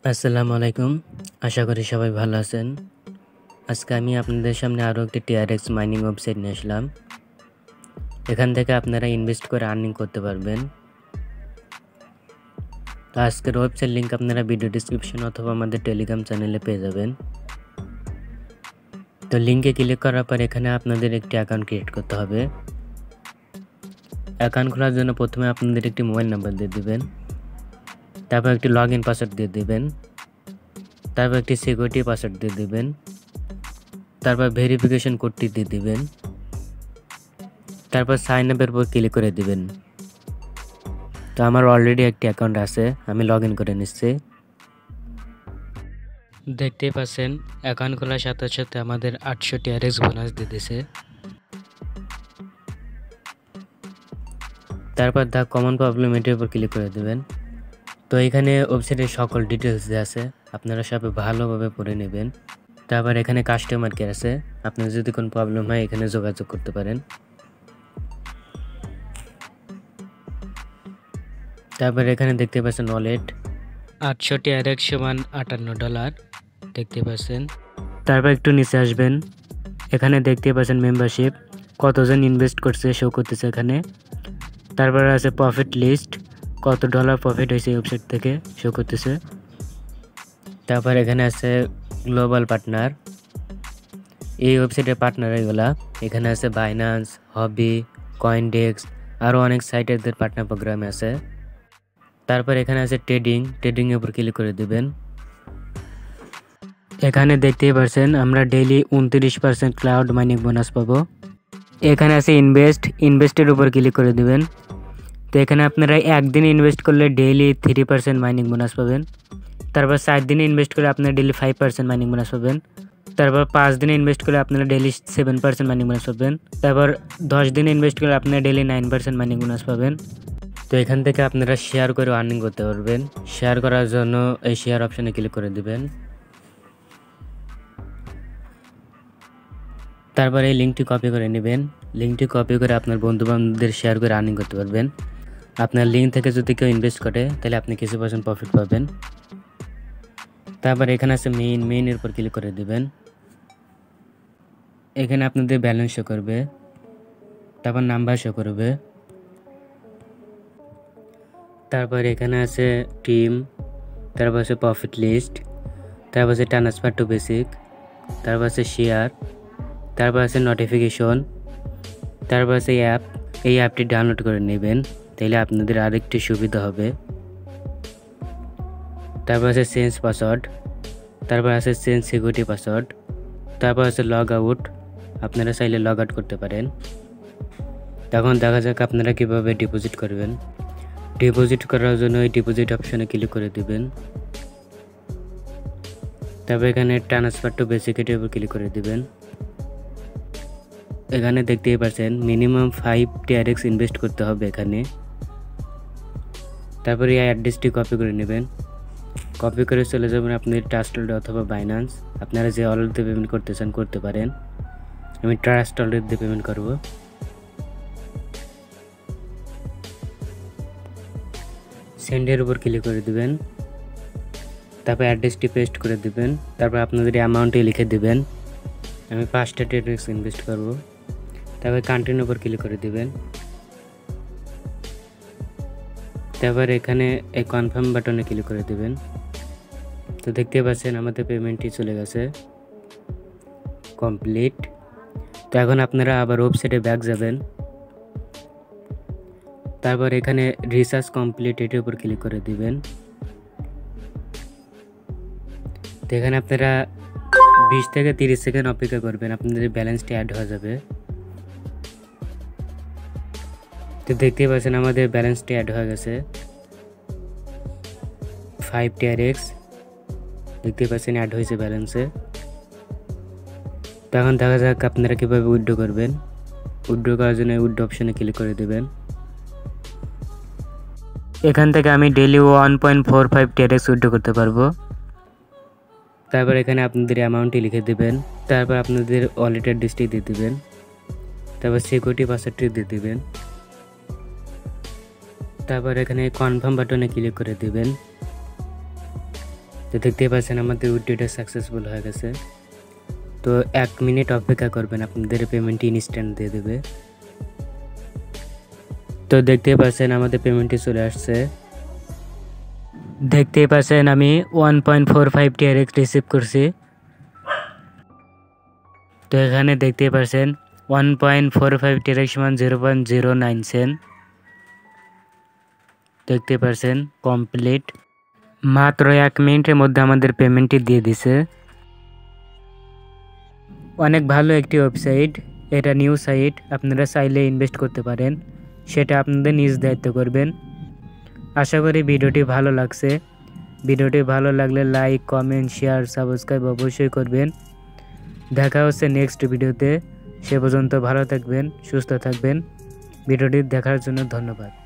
আসসালামু আলাইকুম। আশা করি সবাই ভালো আছেন। আজকে আমি আপনাদের সামনে আরও একটি টিআরএক্স মাইনিং ওয়েবসাইট নিয়ে আসলাম। এখান থেকে আপনারা ইনভেস্ট করে আর্নিং করতে পারবেন। তো আজকের ওয়েবসাইট লিঙ্ক আপনারা ভিডিও ডিসক্রিপশন অথবা আমাদের টেলিগ্রাম চ্যানেলে পেয়ে যাবেন। তো লিঙ্কে ক্লিক করার পর এখানে আপনাদের একটি অ্যাকাউন্ট ক্রিয়েট করতে হবে। অ্যাকাউন্ট খোলার জন্য প্রথমে আপনাদের একটি মোবাইল নাম্বার দিয়ে দিবেন, তারপর একটি লগ ইন পাসওয়ার্ড দিয়ে দিবেন, তারপর একটি সিকিউরিটি পাসওয়ার্ড দিয়ে দিবেন, তারপর ভেরিফিকেশন কোডটি দিয়ে দিবেন, তারপর সাইন আপের উপর ক্লিক করে দিবেন। তো আমার অলরেডি একটি অ্যাকাউন্ট আছে, আমি লগ ইন করে নিচ্ছি। দেখতেই পাচ্ছেন অ্যাকাউন্ট খোলার সাথে সাথে আমাদের 800 টিআরএক্স বোনাস দিয়ে দিয়েছে। তারপর দ্য কমন প্রবলেম এটির উপর ক্লিক করে দেবেন। তো এখানে ওয়েবসাইটের সকল ডিটেলস দেওয়া আছে, আপনারা সবাই ভালোভাবে পড়ে নেবেন। তারপর এখানে কাস্টমার কেয়ার আছে, আপনার যদি কোনো প্রবলেম হয় এখানে যোগাযোগ করতে পারেন। তারপর এখানে দেখতে পাচ্ছেন ওয়ালেট 800 টিআরএক্স সমান $58 দেখতে পাচ্ছেন। তারপর একটু নিচে আসবেন, এখানে দেখতে পাচ্ছেন মেম্বারশিপ কতজন ইনভেস্ট করছে শো করতেছে এখানে। তারপর আছে প্রফিট লিস্ট, কত ডলার প্রফিট হয়েছে এই ওয়েবসাইট থেকে শো করতেছে। তারপর এখানে আছে গ্লোবাল পার্টনার, এই ওয়েবসাইটের পার্টনার এগুলা। এখানে আছে বাইন্যান্স, হবি, কয়েনডেক্স, আরও অনেক সাইটের পার্টনার প্রোগ্রামে আছে। তারপর এখানে আছে ট্রেডিংয়ের উপর ক্লিক করে দেবেন। এখানে দেখতেই পাচ্ছেন আমরা ডেইলি 29% ক্লাউড মাইনিং বোনাস পাবো। এখানে আছে ইনভেস্টের উপর ক্লিক করে দেবেন। তো এখানে আপনারা একদিন ইনভেস্ট করলে ডেইলি 3% মাইনিং বোনাস পাবেন। তারপর 4 দিনে ইনভেস্ট করলে আপনারা ডেইলি 5% মাইনিং বোনাস পাবেন। তারপর 5 দিনে ইনভেস্ট করলে আপনারা ডেইলি 7% মাইনিং বোনাস পাবেন। তারপর 10 দিনে ইনভেস্ট করলে আপনারা ডেইলি 9% মাইনিং বোনাস পাবেন। তো এখান থেকে আপনারা শেয়ার করে আর্নিং করতে পারবেন। শেয়ার করার জন্য এই শেয়ার অপশানে ক্লিক করে দিবেন। তারপর এই লিঙ্কটি কপি করে নেবেন। লিঙ্কটি কপি করে আপনার বন্ধুবান্ধবদের শেয়ার করে আর্নিং করতে পারবেন। আপনার লিঙ্ক থেকে যদি কেউ ইনভেস্ট করে তাহলে আপনি কিছু % প্রফিট পাবেন। তারপর এখানে আছে মেইনের উপর ক্লিক করে দেবেন। এখানে আপনাদের ব্যালেন্স শো করবে, তারপর নাম্বার শো করবে। তারপর এখানে আছে টিম, তারপর আছে প্রফিট লিস্ট, তারপর আছে ট্রান্সফার টু বেসিক, তারপর আছে শেয়ার, তারপর আছে নোটিফিকেশন, তারপর আছে অ্যাপ। এই অ্যাপটি ডাউনলোড করে নেবেন, তাহলে আপনাদের আরেকটি সুবিধা হবে। তারপর আছে চেঞ্জ পাসওয়ার্ড, তারপর আছে চেঞ্জ সিকিউরিটি পাসওয়ার্ড, তারপর আছে লগ আউট, আপনারা চাইলে লগ আউট করতে পারেন। তখন দেখা যাক আপনারা কীভাবে ডিপোজিট করবেন। ডিপোজিট করার জন্য এই ডিপোজিট অপশানে ক্লিক করে দেবেন। তারপর এখানে ট্রান্সফার টু বেসিক এর উপর ক্লিক করে দেবেন। এখানে দেখতেই পাচ্ছেন মিনিমাম 5 টিআরএক্স ইনভেস্ট করতে হবে এখানে। তারপরে এই অ্যাড্রেসটি কপি করে নেবেন। কপি করে চলে যাবেন আপনি ট্রাস্ট ওয়ালেট অথবা বাইন্যান্স, আপনারা যে ওয়ালেট দিয়ে পেমেন্ট করতে চান করতে পারেন। আমি ট্রাস্ট ওয়ালেট দিয়ে পেমেন্ট করব। সেন্ডের উপর ক্লিক করে দিবেন। তারপর অ্যাড্রেসটি পেস্ট করে দিবেন। তারপর আপনাদের অ্যামাউন্টটি লিখে দিবেন। আমি 5টা টিআরএক্স ইনভেস্ট করব। তারপর কন্টিনিউর উপর ক্লিক করে দিবেন। তারপর এখানে এই কনফার্ম বাটনে ক্লিক করে দিবেন। তো দেখতে পাচ্ছেন আমাদের পেমেন্টটি চলে গেছে কমপ্লিট। তো এখন আপনারা আবার ওয়েবসাইটে ব্যাক যাবেন। তারপর এখানে রিসার্চ কমপ্লিট এটির উপর ক্লিক করে দিবেন। তো এখানে আপনারা 20 থেকে 30 সেকেন্ড অপেক্ষা করবেন, আপনাদের ব্যালেন্সটি অ্যাড হয়ে যাবে। তো দেখতেই পাচ্ছেন আমাদের ব্যালেন্সটি অ্যাড হয়ে গেছে 5 টিআরএক্স, দেখতে পাচ্ছেন অ্যাড হয়েছে ব্যালেন্সে। তখন দেখা যাক আপনারা কীভাবে উইথড্র করবেন। উইথড্র করার জন্য উইথড্র অপশানে ক্লিক করে দেবেন। এখান থেকে আমি ডেইলি 1.45 টিআরএক্স উইথড্র করতে পারবো। তারপর এখানে আপনাদের অ্যামাউন্টটি লিখে দেবেন। তারপর আপনাদের ওয়ালেট অ্যাড্রেসটি দিয়ে দেবেন। তারপর সিকিউরিটি পাসওয়ার্ডটি দিয়ে দেবেন। তারপর এখানে কনফার্ম বাটনে ক্লিক করে দেবেন। তো দেখতেই পাচ্ছেন আমাদের উইথড্রটা সাকসেসফুল হয়ে গেছে। তো 1 মিনিট অপেক্ষা করবেন, আপনাদের পেমেন্টটি ইনস্ট্যান্ট দিয়ে দেবে। তো দেখতেই পাচ্ছেন আমাদের পেমেন্টটি চলে আসছে। দেখতেই পাচ্ছেন আমি 1.45 TRX রিসিভ করছি। তো এখানে দেখতেই পাচ্ছেন 1.45 TRX সমান 0.09 সেন্ট। দেখতে পাচ্ছেন কমপ্লিট। মাত্র 1 মিনিটের মধ্যে আমাদের পেমেন্টটি দিয়ে দিছে। অনেক ভালো একটি ওয়েবসাইট, এটা নিউ সাইট, আপনারা চাইলে ইনভেস্ট করতে পারেন, সেটা আপনাদের নিজ দায়িত্ব করবেন। আশা করি ভিডিওটি ভালো লাগছে। ভিডিওটি ভালো লাগলে লাইক, কমেন্ট, শেয়ার, সাবস্ক্রাইব অবশ্যই করবেন। দেখা হচ্ছে নেক্সট ভিডিওতে। সে পর্যন্ত ভালো থাকবেন, সুস্থ থাকবেন। ভিডিওটি দেখার জন্য ধন্যবাদ।